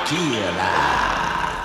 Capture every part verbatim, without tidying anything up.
Tequila.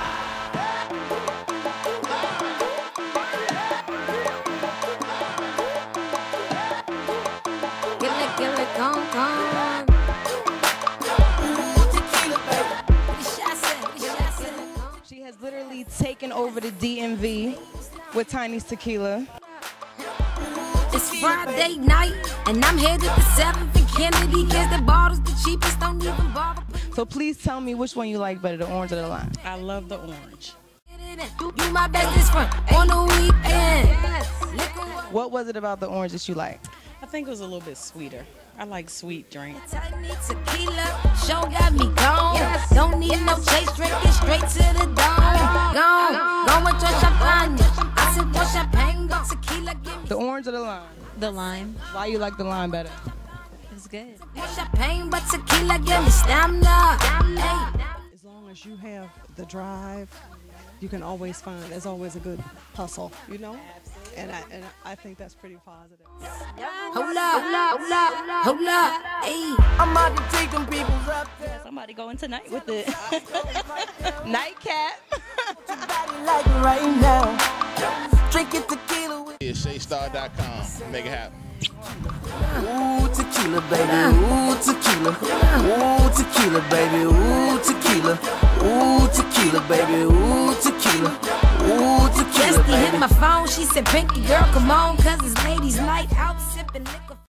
She has literally taken over the D M V with Tiny's Tequila. It's Friday night, and I'm headed to seventh and Kennedy, cause the bottle's the cheapest, don't even bother. So please tell me which one you like better, the orange or the lime? I love the orange. You my bestest friend on the weekend. What was it about the orange that you liked? I think it was a little bit sweeter. I like sweet drinks. Tequila, show got me gone. Yes. Don't need no chase, drinking straight to the dome. Gone, go and drink champagne. I said pour champagne, go tequila, give me The orange or the lime? The lime. Why you like the lime better? It's good. pour champagne, but tequila, give me stamina. Hey. As long as you have the drive, you can always find, there's always a good hustle, you know? And I, and I think that's pretty positive. Hold up, hold up, hold up, hold up. Hey. I'm about to take them peoples up there. Somebody going tonight with it. Nightcap. Like right now. Drinking tequila with It's shay star dot com. Make it happen. Ooh, tequila, baby. Ooh, tequila. Ooh, tequila, baby. Ooh, tequila. Ooh, tequila, baby. Ooh, tequila. Ooh, tequila, Bestie hit baby. my phone, she said, Pinky girl, come on, cause it's ladies' night out sipping liquor.